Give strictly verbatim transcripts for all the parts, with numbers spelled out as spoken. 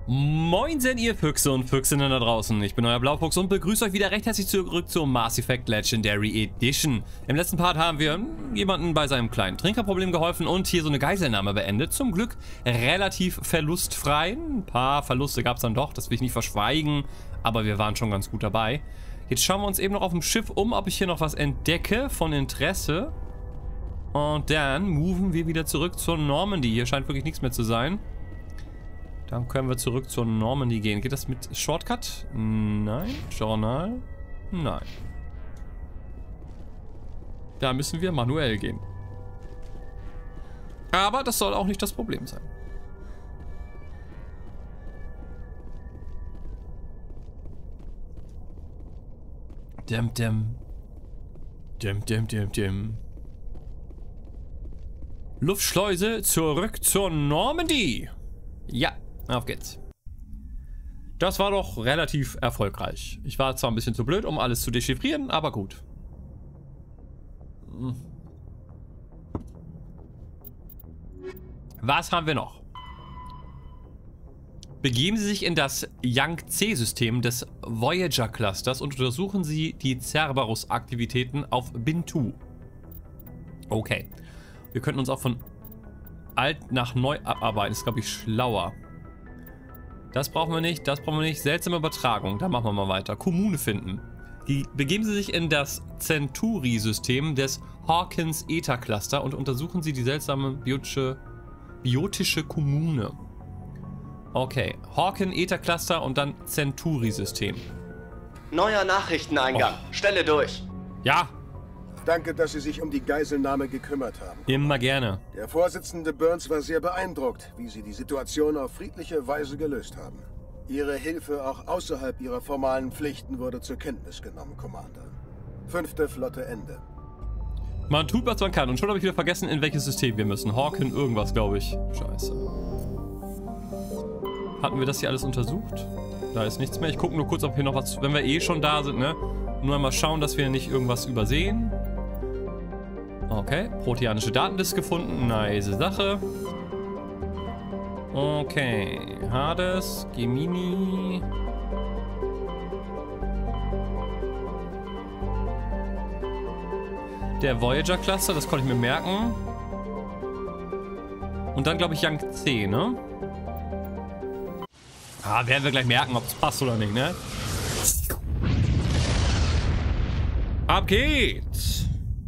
Moinsen, ihr Füchse und Füchsinnen da draußen. Ich bin euer Blaufuchs und begrüße euch wieder recht herzlich zurück zur Mass Effect Legendary Edition. Im letzten Part haben wir jemanden bei seinem kleinen Trinkerproblem geholfen und hier so eine Geiselnahme beendet. Zum Glück relativ verlustfrei. Ein paar Verluste gab es dann doch, das will ich nicht verschweigen, aber wir waren schon ganz gut dabei. Jetzt schauen wir uns eben noch auf dem Schiff um, ob ich hier noch was entdecke von Interesse. Und dann moven wir wieder zurück zur Normandy. Hier scheint wirklich nichts mehr zu sein. Dann können wir zurück zur Normandy gehen. Geht das mit Shortcut? Nein. Journal? Nein. Da müssen wir manuell gehen. Aber das soll auch nicht das Problem sein. Dim, dim. Dim, dim, dim, dim. Luftschleuse zurück zur Normandy. Ja. Auf geht's. Das war doch relativ erfolgreich. Ich war zwar ein bisschen zu blöd, um alles zu dechiffrieren, aber gut. Was haben wir noch? Begeben Sie sich in das Yang-C-System des Voyager-Clusters und untersuchen Sie die Cerberus-Aktivitäten auf Bintu. Okay. Wir könnten uns auch von alt nach neu abarbeiten. Das ist, glaube ich, schlauer. Das brauchen wir nicht, das brauchen wir nicht. Seltsame Übertragung, da machen wir mal weiter. Kommune finden. Die, begeben Sie sich in das Centauri-System des Hawkins-Eta-Cluster und untersuchen Sie die seltsame biotische, biotische Kommune. Okay, Hawkins-Eta-Cluster und dann Centauri-System. Neuer Nachrichteneingang. Oh. Stelle durch. Ja. Danke, dass Sie sich um die Geiselnahme gekümmert haben. Immer gerne. Der Vorsitzende Burns war sehr beeindruckt, wie Sie die Situation auf friedliche Weise gelöst haben. Ihre Hilfe auch außerhalb Ihrer formalen Pflichten wurde zur Kenntnis genommen, Commander. Fünfte Flotte Ende. Man tut, was man kann. Und schon habe ich wieder vergessen, in welches System wir müssen. Hawken irgendwas, glaube ich. Scheiße. Hatten wir das hier alles untersucht? Da ist nichts mehr. Ich gucke nur kurz, ob hier noch was... Wenn wir eh schon da sind, ne? Nur einmal schauen, dass wir nicht irgendwas übersehen. Okay, proteanische Datendisk gefunden, nice Sache. Okay, Hades, Gemini. Der Voyager Cluster, das konnte ich mir merken. Und dann glaube ich Yang-C, ne? Ah, werden wir gleich merken, ob es passt oder nicht, ne? Ab geht's!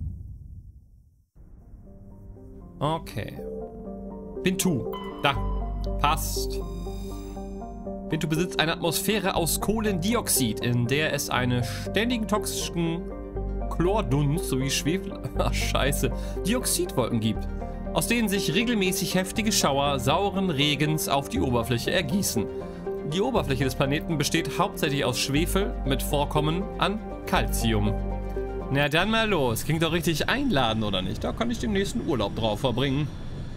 Okay. Bintu. Da. Passt. Bintu besitzt eine Atmosphäre aus Kohlendioxid, in der es einen ständigen toxischen Chlordunst sowie Schwefel... Ach, scheiße. Dioxidwolken gibt, aus denen sich regelmäßig heftige Schauer sauren Regens auf die Oberfläche ergießen. Die Oberfläche des Planeten besteht hauptsächlich aus Schwefel mit Vorkommen an Calcium. Na dann mal los. Klingt doch richtig einladen, oder nicht? Da kann ich den nächsten Urlaub drauf verbringen.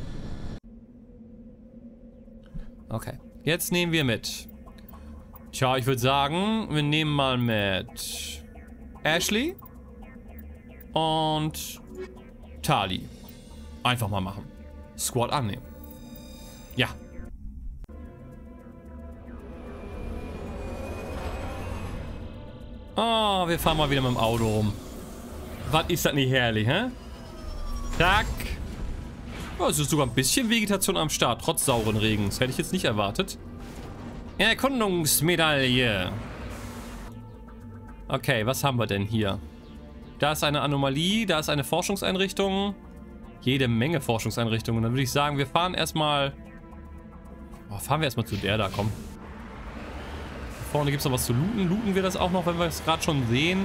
Okay. Jetzt nehmen wir mit. Tja, ich würde sagen, wir nehmen mal mit Ashley und Tali. Einfach mal machen. Squad annehmen. Ja. Oh, wir fahren mal wieder mit dem Auto rum. Was ist das nicht herrlich, hä? Zack. Oh, es ist sogar ein bisschen Vegetation am Start, trotz sauren Regens. Hätte ich jetzt nicht erwartet. Erkundungsmedaille. Okay, was haben wir denn hier? Da ist eine Anomalie, da ist eine Forschungseinrichtung. Jede Menge Forschungseinrichtungen. Dann würde ich sagen, wir fahren erstmal... Oh, fahren wir erstmal zu der da, komm. Hier vorne gibt es noch was zu looten. Looten wir das auch noch, wenn wir es gerade schon sehen?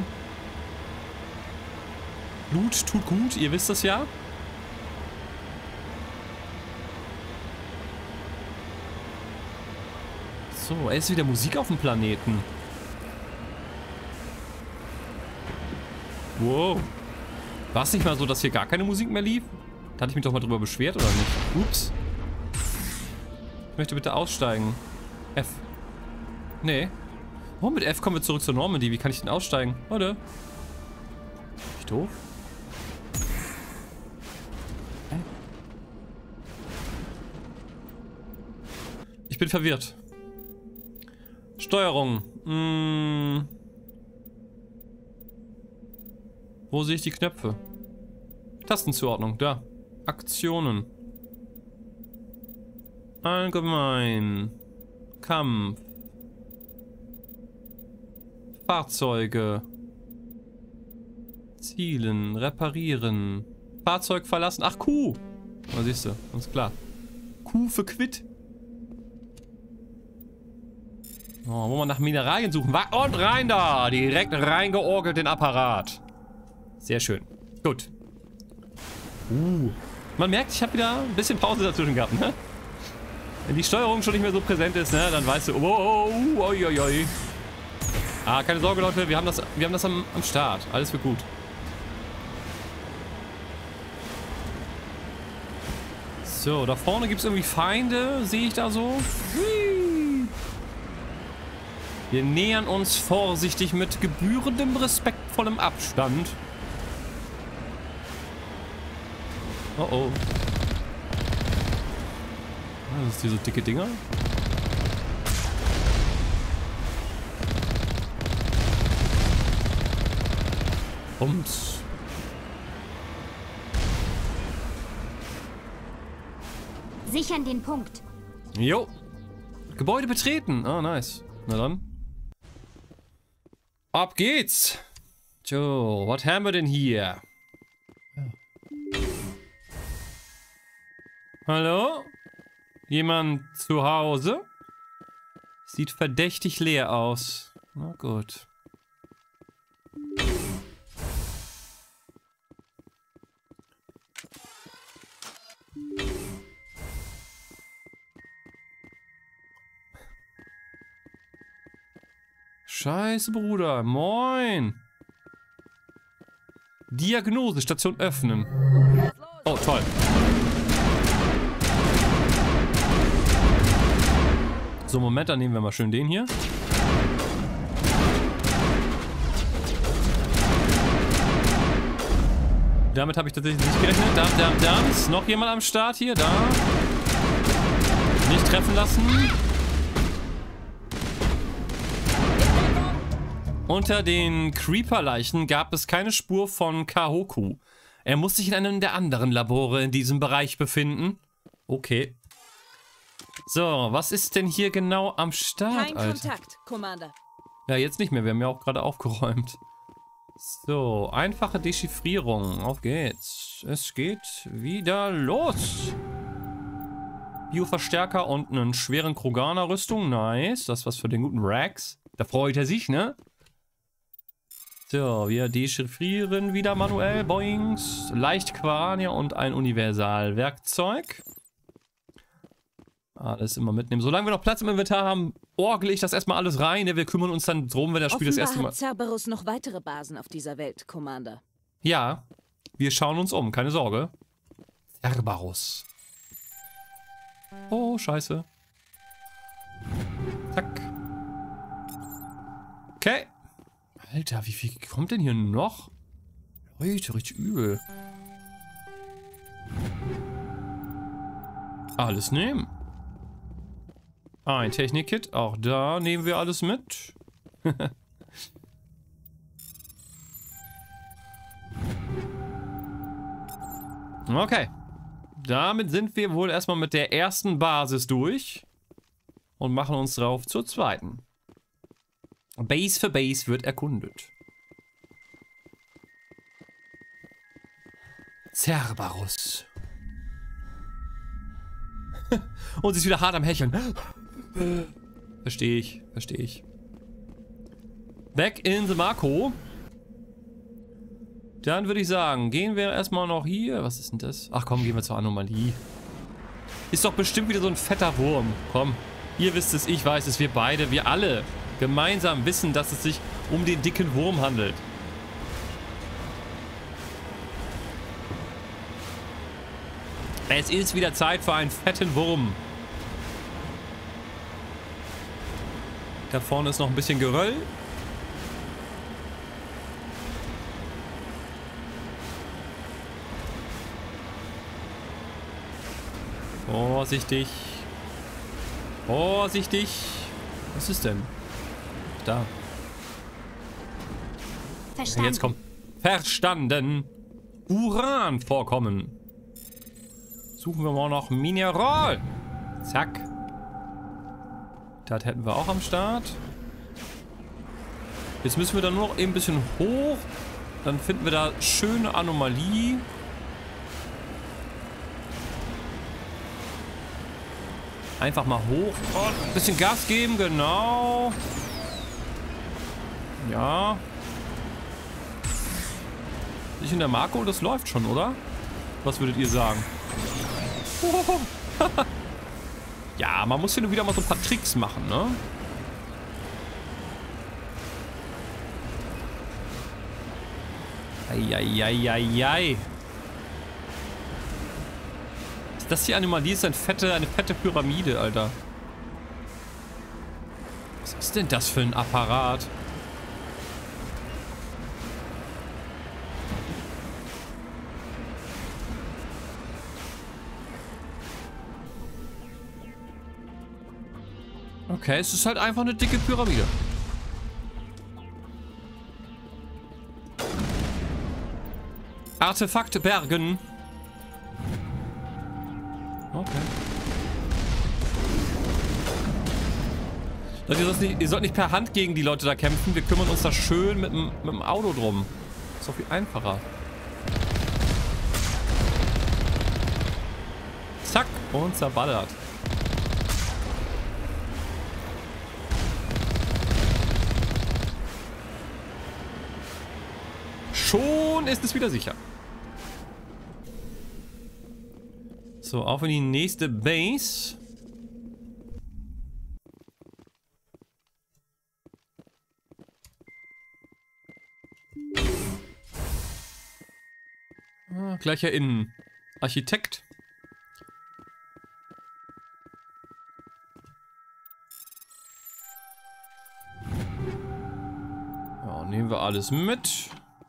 Loot tut gut, ihr wisst das ja. So, es ist wieder Musik auf dem Planeten. Wow. War es nicht mal so, dass hier gar keine Musik mehr lief? Da hatte ich mich doch mal drüber beschwert, oder nicht? Ups. Ich möchte bitte aussteigen. F. Nee. Oh, mit F kommen wir zurück zur Normandy. Wie kann ich denn aussteigen? Warte. Bin ich doof? Ich bin verwirrt. Steuerung. Hm. Wo sehe ich die Knöpfe? Tastenzuordnung, da. Aktionen. Allgemein. Kampf. Fahrzeuge. Zielen. Reparieren. Fahrzeug verlassen. Ach, Q. Da siehst du, ganz klar. Q für Quit. Oh, wo man nach Mineralien suchen war. Und rein da. Direkt reingeorgelt den Apparat. Sehr schön. Gut. Uh. Man merkt, ich habe wieder ein bisschen Pause dazwischen gehabt, ne? Wenn die Steuerung schon nicht mehr so präsent ist, ne, dann weißt du, oh, oh, oi, oi, oi. Ah, keine Sorge, Leute, wir haben das, wir haben das am, am Start. Alles wird gut. So, da vorne gibt es irgendwie Feinde, sehe ich da so. Hui. Wir nähern uns vorsichtig mit gebührendem, respektvollem Abstand. Oh oh. Das ist diese dicke Dinger. Bums. Sichern den Punkt. Jo. Gebäude betreten. Ah, nice. Na dann. Ab geht's. So, was haben wir denn hier? Hallo? Jemand zu Hause? Sieht verdächtig leer aus. Na gut. Scheiße, Bruder. Moin. Diagnose, Station öffnen. Oh, toll. So, Moment, dann nehmen wir mal schön den hier. Damit habe ich tatsächlich nicht gerechnet. Da, da, da. Ist noch jemand am Start hier? Da. Nicht treffen lassen. Unter den Creeper-Leichen gab es keine Spur von Kahoku. Er muss sich in einem der anderen Labore in diesem Bereich befinden. Okay. So, was ist denn hier genau am Start, Kein Alter? Kontakt, Commander. Ja, jetzt nicht mehr. Wir haben ja auch gerade aufgeräumt. So, einfache Dechiffrierung. Auf geht's. Es geht wieder los. Bioverstärker und einen schweren Kroganer-Rüstung. Nice. Das ist was für den guten Rax. Da freut er sich, ne? So, wir dechiffrieren wieder manuell. Boings. Leichtquaranier und ein Universalwerkzeug. Alles immer mitnehmen. Solange wir noch Platz im Inventar haben, orgle ich das erstmal alles rein. Wir kümmern uns dann drum, wenn das Spiel das erste Mal... hat Cerberus noch weitere Basen auf dieser Welt, Commander. Ja, wir schauen uns um. Keine Sorge. Cerberus. Oh, scheiße. Zack. Okay. Alter, wie viel kommt denn hier noch? Leute, richtig übel. Alles nehmen. Ein Technikkit, auch da nehmen wir alles mit. Okay. Damit sind wir wohl erstmal mit der ersten Basis durch. Und machen uns drauf zur zweiten. Base für Base wird erkundet. Cerberus. Und sie ist wieder hart am Hecheln. Verstehe ich, verstehe ich. Back in the Marco. Dann würde ich sagen, gehen wir erstmal noch hier. Was ist denn das? Ach komm, gehen wir zur Anomalie. Ist doch bestimmt wieder so ein fetter Wurm. Komm, ihr wisst es, ich weiß es, wir beide, wir alle gemeinsam wissen, dass es sich um den dicken Wurm handelt. Es ist wieder Zeit für einen fetten Wurm. Da vorne ist noch ein bisschen Geröll. Vorsichtig. Vorsichtig. Was ist denn? da. Verstanden. Jetzt kommt. Verstanden. Uranvorkommen. Suchen wir mal noch Mineral. Zack. Das hätten wir auch am Start. Jetzt müssen wir dann nur noch eben ein bisschen hoch. Dann finden wir da schöne Anomalie. Einfach mal hoch und ein bisschen Gas geben, genau. Ja. Ich in der Marco, das läuft schon, oder? Was würdet ihr sagen? Ja, man muss hier nur wieder mal so ein paar Tricks machen, ne? Eieieiei. Ist das die Anomalie? Ist eine fette, eine fette Pyramide, Alter. Was ist denn das für ein Apparat? Okay, es ist halt einfach eine dicke Pyramide. Artefakte bergen. Okay. Leute, ihr sollt, nicht, ihr sollt nicht per Hand gegen die Leute da kämpfen. Wir kümmern uns da schön mit dem, mit dem Auto drum. Ist doch viel einfacher. Zack, und zerballert. Schon ist es wieder sicher. So, auf in die nächste Base. Ah, gleicher Innenarchitekt. Ja, nehmen wir alles mit.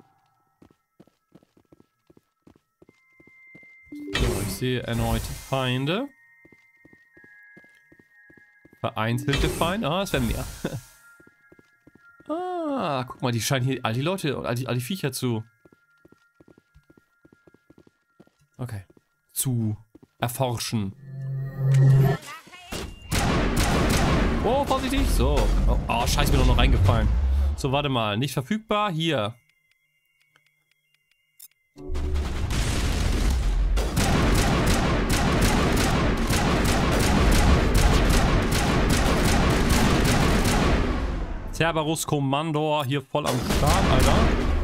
Ich sehe erneute Feinde. Vereinzelte Feinde. Ah, es werden mehr. Ah, guck mal, die scheinen hier all die Leute und all die, all die Viecher zu... Okay. Zu erforschen. Oh, vorsichtig. So. Oh, oh scheiße, mir doch noch reingefallen. So, warte mal. Nicht verfügbar. Hier. Cerberus Kommandor hier voll am Start, Alter.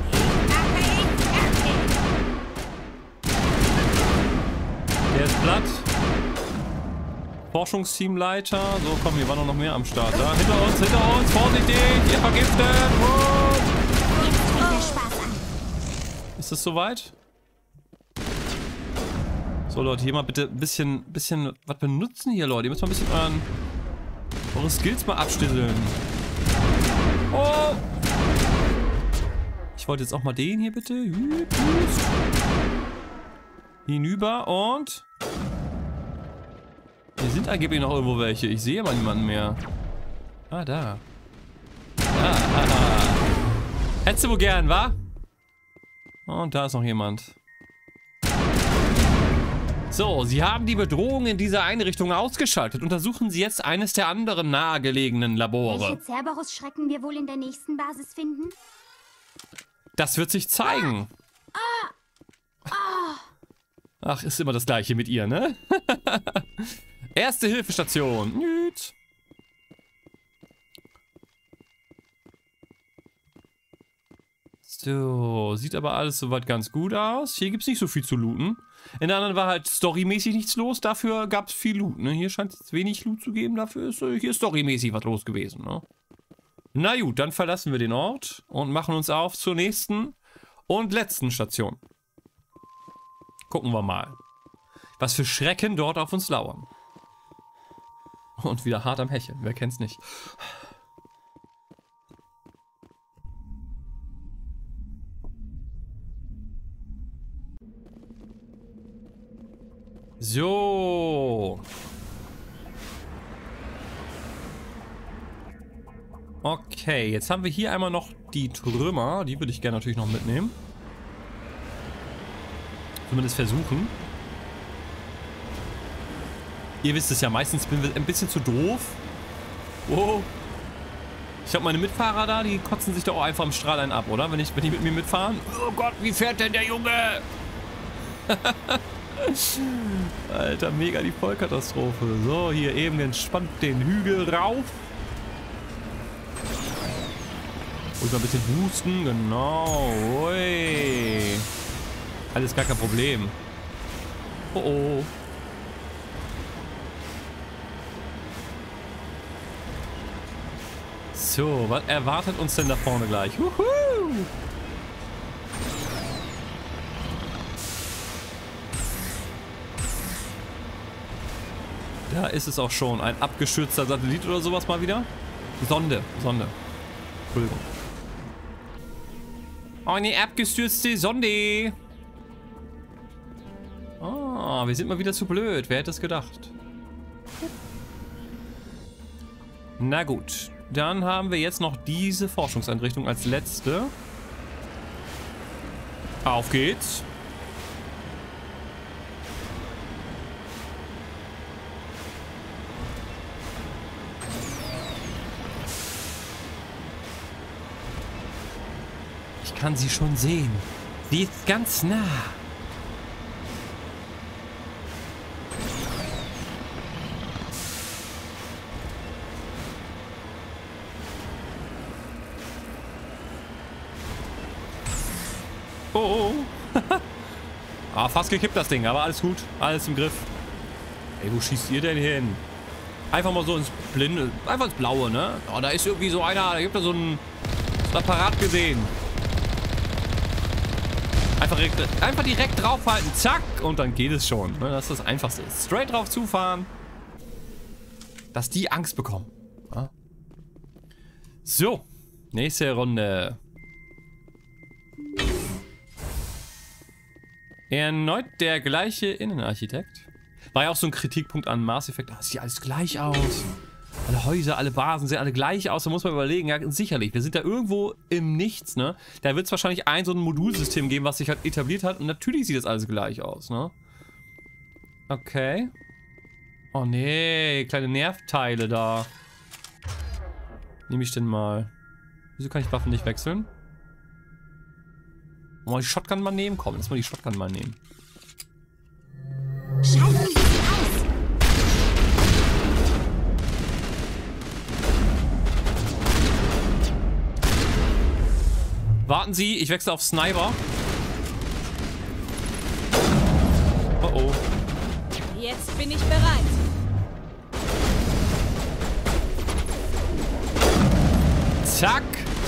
Der ist platt. Forschungsteamleiter. So, komm, hier waren noch mehr am Start. Da, hinter uns, hinter uns, vorsichtig, ihr vergiftet. Gut. Ist das soweit? So, Leute, hier mal bitte ein bisschen, bisschen was benutzen hier, Leute. Ihr müsst mal ein bisschen euren, eure Skills mal abstisseln. Oh! Ich wollte jetzt auch mal den hier bitte. Hinüber und... Hier sind angeblich noch irgendwo welche. Ich sehe aber niemanden mehr. Ah, da. Ah, ah, ah. Hättest du wohl gern, wa? Und da ist noch jemand. So, Sie haben die Bedrohung in dieser Einrichtung ausgeschaltet. Untersuchen Sie jetzt eines der anderen nahegelegenen Labore. Welche Cerberus-Schrecken wir wohl in der nächsten Basis finden? Das wird sich zeigen. Ah. Ah. Ach, ist immer das Gleiche mit ihr, ne? Erste Hilfestation. Nüt. So, sieht aber alles soweit ganz gut aus. Hier gibt es nicht so viel zu looten. In der anderen war halt storymäßig nichts los, dafür gab es viel Loot, ne? Hier scheint es wenig Loot zu geben, dafür ist äh, hier storymäßig was los gewesen, ne? Na gut, dann verlassen wir den Ort und machen uns auf zur nächsten und letzten Station. Gucken wir mal, was für Schrecken dort auf uns lauern. Und wieder hart am Hecheln, wer kennt's nicht. So. Okay, jetzt haben wir hier einmal noch die Trümmer. Die würde ich gerne natürlich noch mitnehmen. Zumindest versuchen. Ihr wisst es ja, meistens bin ich ein bisschen zu doof. Wow. Ich glaube, meine Mitfahrer da, die kotzen sich doch auch einfach im Strahl einen ab, oder? Wenn, ich, wenn die mit mir mitfahren. Oh Gott, wie fährt denn der Junge? Alter, mega die Vollkatastrophe. So, hier eben entspannt den Hügel rauf. Und mal ein bisschen husten, genau. Ui. Alles gar kein Problem. Oh oh. So, was erwartet uns denn da vorne gleich? Wuhu! Da ist es auch schon. Ein abgestürzter Satellit oder sowas mal wieder. Sonde, Sonde. Entschuldigung. Oh, eine abgestürzte Sonde. Ah, wir sind mal wieder zu blöd. Wer hätte es gedacht? Na gut. Dann haben wir jetzt noch diese Forschungseinrichtung als letzte. Auf geht's. Ich kann sie schon sehen. Sie ist ganz nah. Oh, oh. Ah, fast gekippt das Ding, aber alles gut. Alles im Griff. Ey, wo schießt ihr denn hin? Einfach mal so ins Blinde. Einfach ins Blaue, ne? Oh, da ist irgendwie so einer. Da gibt es so ein, so ein Apparat gesehen. Einfach direkt, einfach direkt draufhalten. Zack. Und dann geht es schon. Ne? Das ist das Einfachste. Straight drauf zufahren. Dass die Angst bekommen. Ja? So. Nächste Runde. Erneut der gleiche Innenarchitekt. War ja auch so ein Kritikpunkt an Mass Effect. Da sieht alles gleich aus. Alle Häuser, alle Basen sehen alle gleich aus. Da muss man überlegen, ja sicherlich, wir sind da irgendwo im Nichts, ne? Da wird es wahrscheinlich ein so ein Modulsystem geben, was sich halt etabliert hat. Und natürlich sieht das alles gleich aus, ne? Okay. Oh nee, kleine Nervteile da. Nehme ich denn mal. Wieso kann ich Waffen nicht wechseln? Wollen wir die Shotgun mal nehmen? Komm, lass mal die Shotgun mal nehmen. Schalten Sie sie aus! Warten Sie, ich wechsle auf Sniper. Oh oh. Jetzt bin ich bereit. Zack.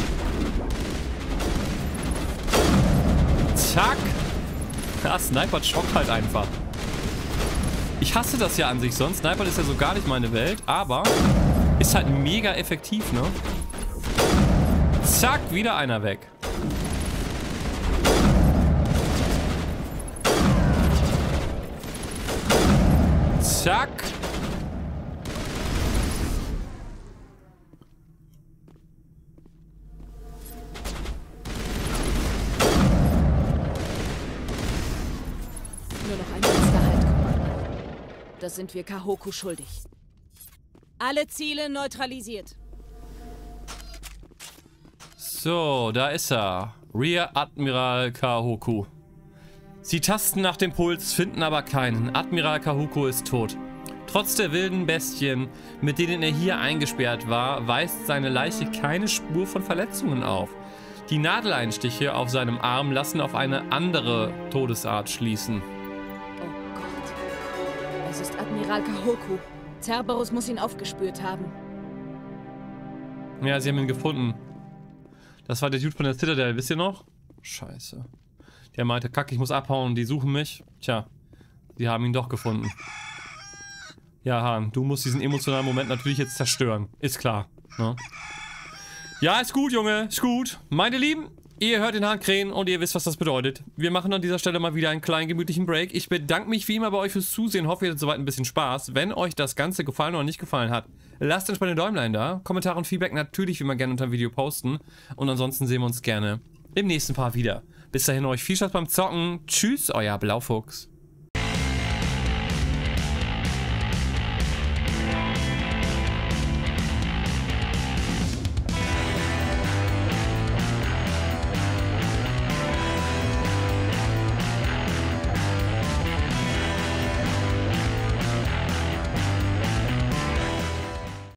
Zack. Ja, Sniper schockt halt einfach. Ich hasse das ja an sich sonst. Sniper ist ja so gar nicht meine Welt, aber ist halt mega effektiv, ne? Zack, wieder einer weg. Zack. Nur noch ein letzter Halt, Commander. Das sind wir Kahoku schuldig. Alle Ziele neutralisiert. So, da ist er. Rear Admiral Kahoku. Sie tasten nach dem Puls, finden aber keinen. Admiral Kahoku ist tot. Trotz der wilden Bestien, mit denen er hier eingesperrt war, weist seine Leiche keine Spur von Verletzungen auf. Die Nadeleinstiche auf seinem Arm lassen auf eine andere Todesart schließen. Oh Gott. Es ist Admiral Kahoku. Cerberus muss ihn aufgespürt haben. Ja, sie haben ihn gefunden. Das war der Dude von der Citadel, wisst ihr noch? Scheiße. Der meinte, kack, ich muss abhauen, die suchen mich. Tja, sie haben ihn doch gefunden. Ja, Han, du musst diesen emotionalen Moment natürlich jetzt zerstören. Ist klar, ne? Ja, ist gut, Junge, ist gut. Meine Lieben, Ihr hört den Hahn krähen und ihr wisst, was das bedeutet. Wir machen an dieser Stelle mal wieder einen kleinen gemütlichen Break. Ich bedanke mich wie immer bei euch fürs Zusehen. Hoffe, ihr hattet soweit ein bisschen Spaß. Wenn euch das Ganze gefallen oder nicht gefallen hat, lasst entsprechende Däumlein da. Kommentare und Feedback natürlich wie immer gerne unter dem Video posten. Und ansonsten sehen wir uns gerne im nächsten Part wieder. Bis dahin euch viel Spaß beim Zocken. Tschüss, euer Blaufuchs.